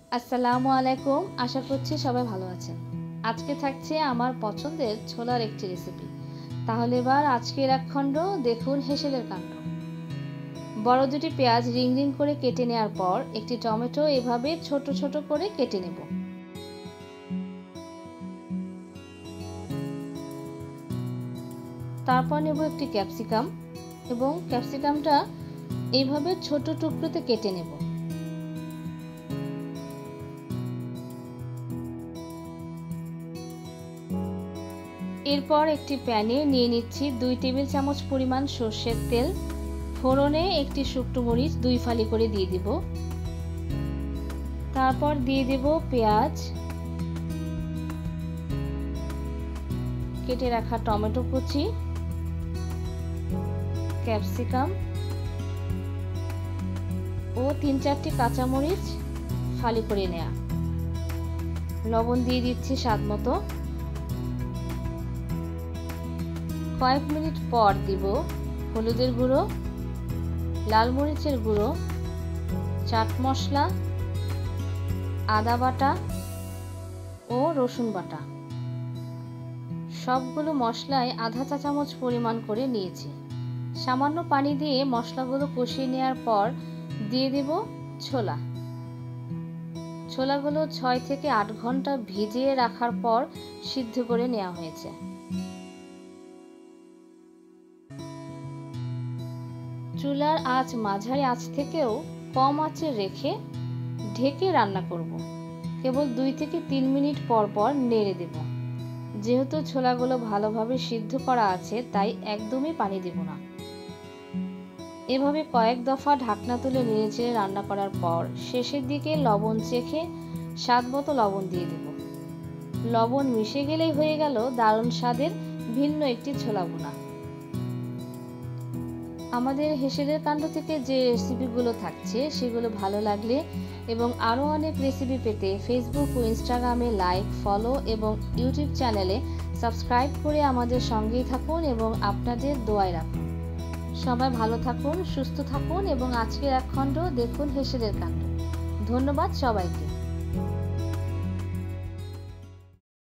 আসসালামু আলাইকুম। আশা করছি সবাই ভালো আছেন। আজকে থাকছে আমার পছন্দের ছোলার একটি রেসিপি। তাহলে এবার আজকের এক খণ্ড দেখুন হেসেলের কাণ্ড। বড় দুটি পেঁয়াজ রিং রিং করে কেটে নেওয়ার পর একটি টমেটো এভাবে ছোট ছোট করে কেটে নেব। তারপর নেব একটি ক্যাপসিকাম এবং ক্যাপসিকামটা এইভাবে ছোট টুকরোতে কেটে নেব। এরপর একটি প্যানে নিয়ে নিচ্ছি 2 টেবিল চামচ পরিমাণ সরষের তেল। ফোড়নে একটি শুকনো মরিচ 2 ফালি করে দিয়ে দিব। তারপর দিয়ে দেব পেঁয়াজ, কেটে রাখা টমেটো কুচি, ক্যাপসিকাম ও 3-4টি কাঁচামরিচ ফালি করে নেওয়া। লবণ দিয়ে দিচ্ছি স্বাদ মতো। কয়েক মিনিট পর দিব হলুদের গুঁড়ো, লাল মরিচের গুঁড়ো, চাট মশলা, আদা বাটা ও রসুন বাটা। সবগুলো মশলাই আধা চা চামচ পরিমাণ করে নিয়েছি। সামান্য পানি দিয়ে মশলাগুলো কষিয়ে নেওয়ার পর দিয়ে দেব ছোলা। ছোলাগুলো 6 থেকে 8 ঘন্টা ভিজিয়ে রাখার পর সিদ্ধ করে নেওয়া হয়েছে। চুলার আঁচ মাঝারি আঁচ থেকেও কম আঁচে রেখে ঢেকে রান্না করব। কেবল 2 থেকে 3 মিনিট পর পর নেড়ে দেব। যেহেতু ছোলাগুলো ভালোভাবে সিদ্ধ করা আছে তাই একদমই পানি দেব না। এভাবে কয়েক দফা ঢাকনা তুলে নেড়েচেড়ে রান্না করার পর শেষের দিকে লবণ চেখে স্বাদ মতো লবণ দিয়ে দেব। লবণ মিশে গেলেই হয়ে গেল দারুণ স্বাদের ভিন্ন একটি ছোলা ভুনা। আমাদের হেসেলের কাণ্ড থেকে যে রেসিপিগুলো থাকছে সেগুলো ভালো লাগলে এবং আরও অনেক রেসিপি পেতে ফেসবুক ও ইনস্টাগ্রামে লাইক, ফলো এবং ইউটিউব চ্যানেলে সাবস্ক্রাইব করে আমাদের সঙ্গেই থাকুন এবং আপনাদের দোয়ায় রাখুন। সবাই ভালো থাকুন, সুস্থ থাকুন এবং আজকের এক খণ্ড দেখুন হেসেলের কাণ্ড। ধন্যবাদ সবাইকে।